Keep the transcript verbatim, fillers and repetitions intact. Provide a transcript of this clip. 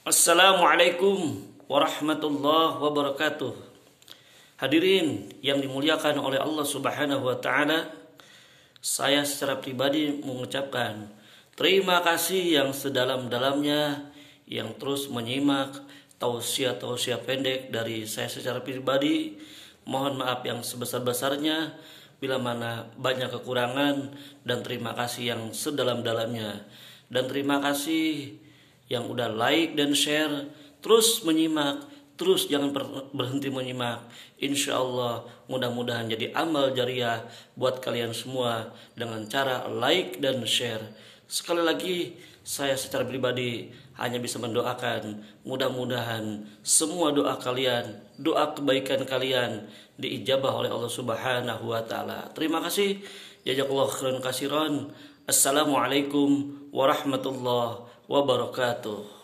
Assalamualaikum warahmatullahi wabarakatuh. Hadirin yang dimuliakan oleh Allah Subhanahu wa taala, saya secara pribadi mengucapkan terima kasih yang sedalam-dalamnya yang terus menyimak tausiah-tausiah pendek dari saya secara pribadi. Mohon maaf yang sebesar-besarnya bila mana banyak kekurangan, dan terima kasih yang sedalam-dalamnya. Dan terima kasih yang udah like dan share, terus menyimak, terus jangan berhenti menyimak. Insya Allah mudah-mudahan jadi amal jariah buat kalian semua dengan cara like dan share. Sekali lagi saya secara pribadi hanya bisa mendoakan mudah-mudahan semua doa kalian, doa kebaikan kalian diijabah oleh Allah Subhanahu wa taala. Terima kasih. Jazakallahu khairan katsiran. Assalamualaikum warahmatullahi wabarakatuh.